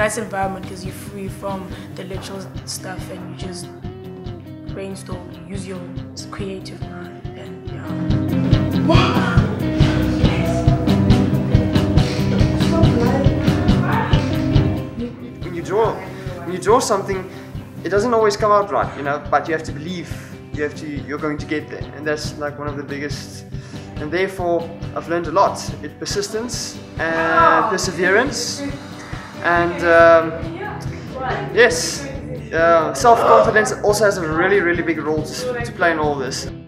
nice environment because you're free from the literal stuff and you just brainstorm, use your creative mind, and yeah. When you draw something, it doesn't always come out right, you know, but you have to believe you're going to get there, and that's like one of the biggest. And therefore, I've learned a lot. It's persistence and perseverance, and yes, self-confidence also has a really big role to play in all this.